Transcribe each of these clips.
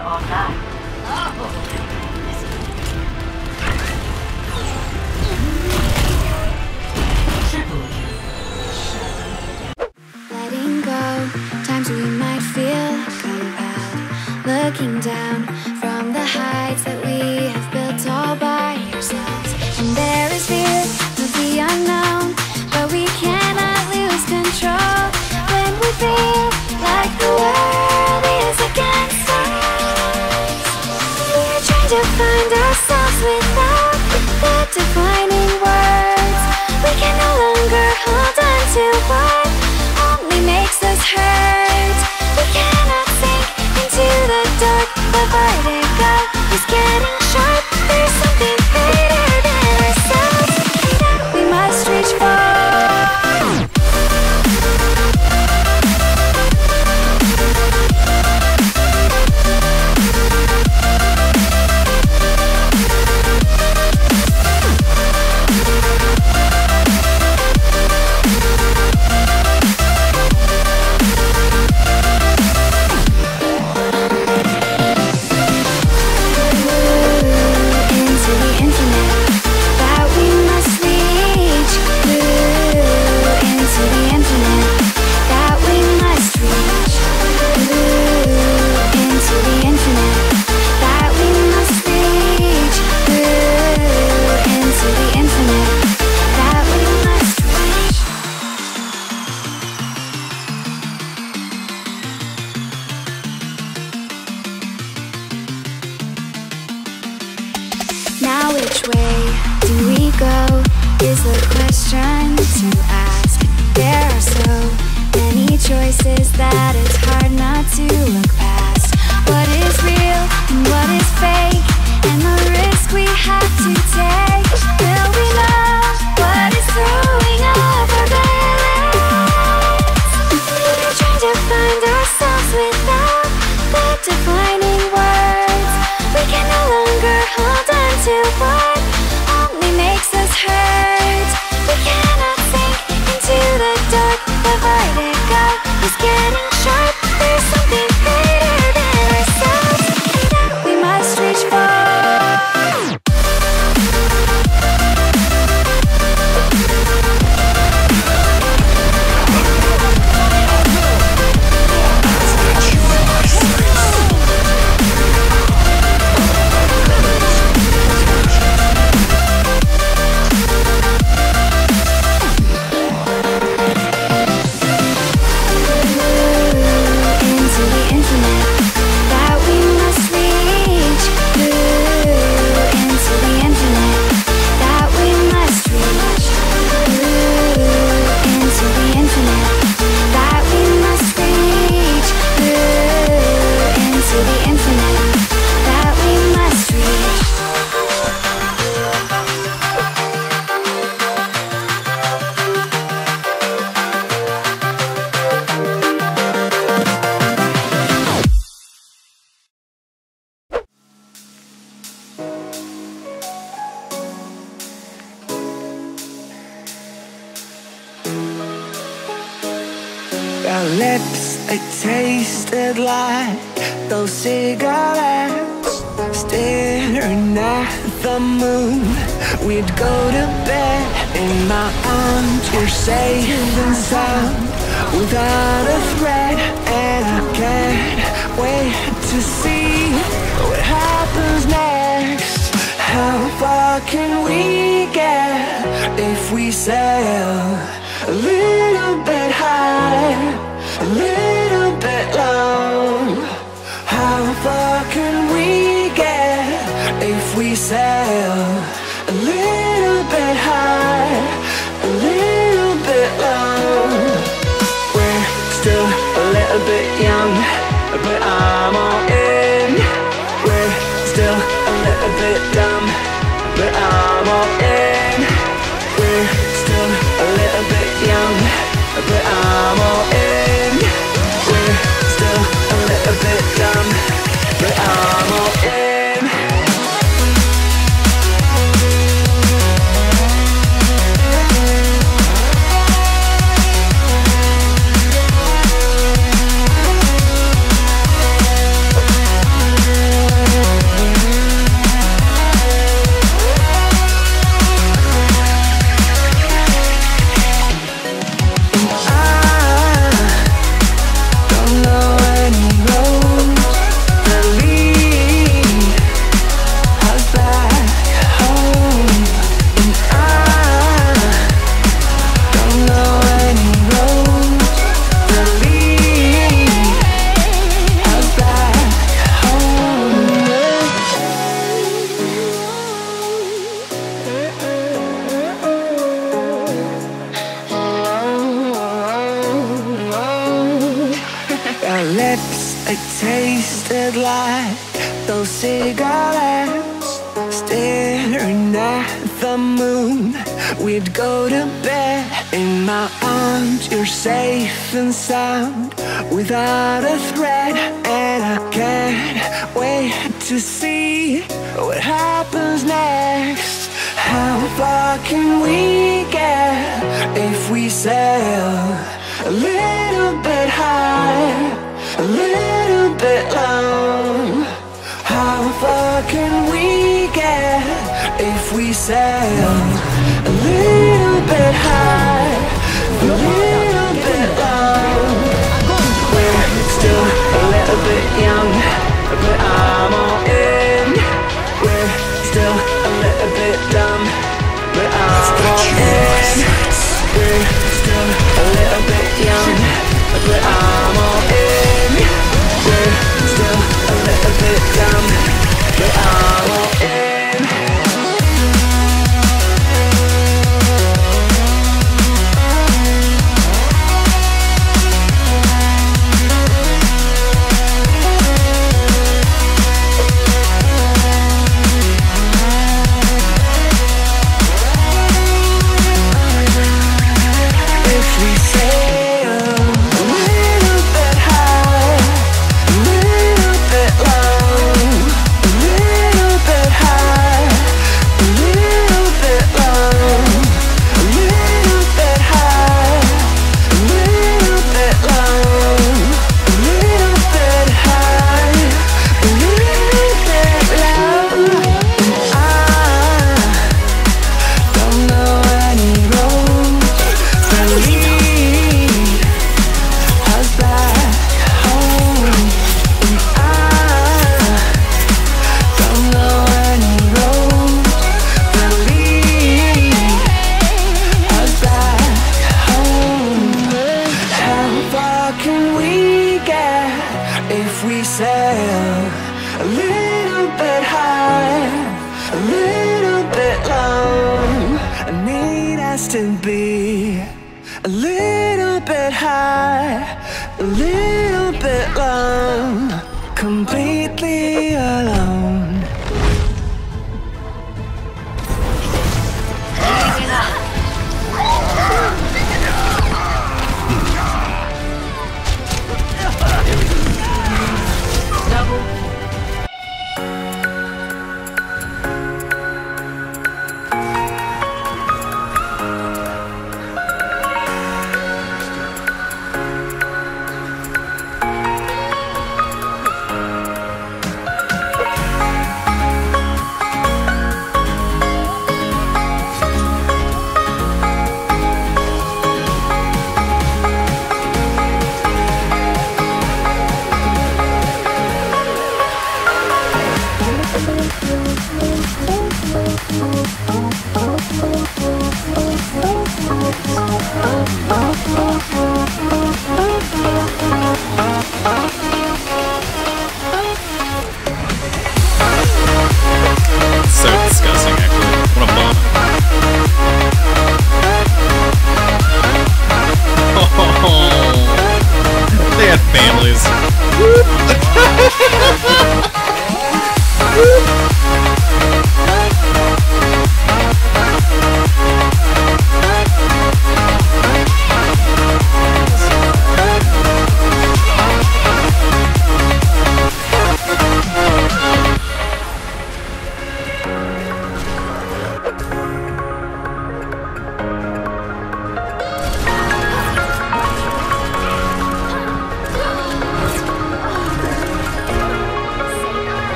online. Letting go, times we might feel compelled. Looking down from the heights that we have built all by ourselves. And there is fear of the unknown, but we cannot lose control when we feel like the world is against us. We're trying to find ourselves without the defining words. We can no longer hold on to what only makes us hurt. We cannot sink into the dark. The vertigo is getting sharp. There's something greater than ourselves that we must reach for. Now which way do we go is the question to ask. There are so many choices that it's hard not to look past. What is real and what is fake, and the risk we have to take. Will we know what is throwing off our balance? We're trying to find ourselves without the defining words. We can no longer hold on to what only makes us hurt. We cannot sink into the dark. The vertigo is getting sharp. There's something greater than ourselves that we must reach for. Our lips, they tasted like those cigarettes. Staring at the moon, we'd go to bed. In my arms, you're safe and sound, without a threat. And I can't wait to see what happens next. How far can we get if we sail a little bit high, a little bit low? How far can we get if we sail a little bit high, a little bit low? We're still a little bit young, but I'm all in. We're still a little bit dumb, but I'm all in. We're still a little bit young, but I'm all in. We're still a little bit dumb, but I'm all in. our lips, it tasted like those cigarettes. Staring at the moon, we'd go to bed. In my arms, you're safe and sound, without a threat. And I can't wait to see what happens next. How far can we get if we sail a little bit high, a little bit low? How far can we get if we sail a little bit high, a little bit low? We're still a little bit young, but I'm all in. We're still a little bit dumb, but I'm all in. We're still a little bit young, but I'm all in. We're still a little bit dumb, but I'm all in. If we sail a little bit high, a little bit low, I need us to be a little bit high, a little bit low, completely alone. So disgusting, actually. What a bum. Oh, they had families.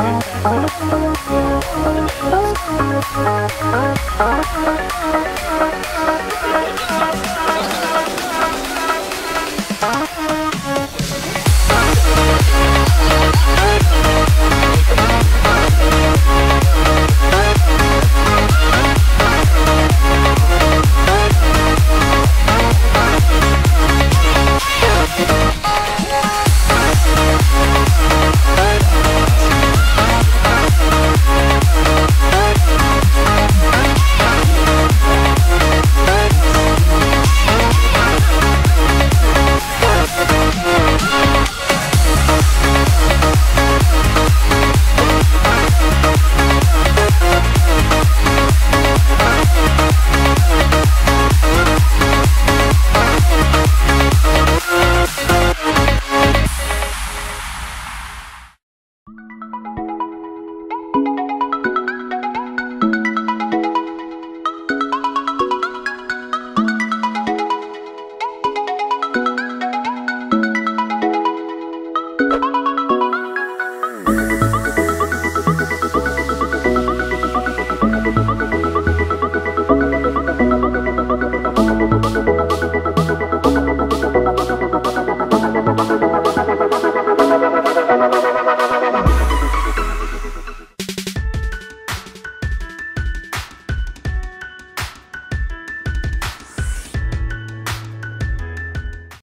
Thank you.